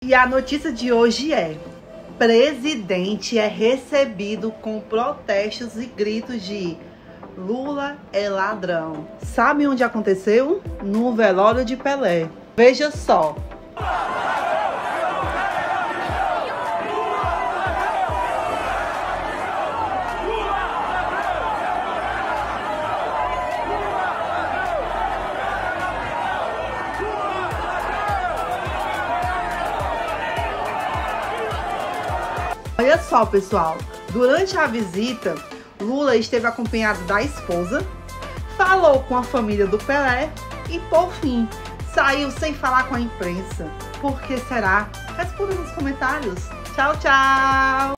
E a notícia de hoje é: presidente é recebido com protestos e gritos de Lula é ladrão. Sabe onde aconteceu? No velório de Pelé. Veja só. Olha só, pessoal, durante a visita, Lula esteve acompanhado da esposa, falou com a família do Pelé e, por fim, saiu sem falar com a imprensa. Por que será? Responda nos comentários. Tchau, tchau!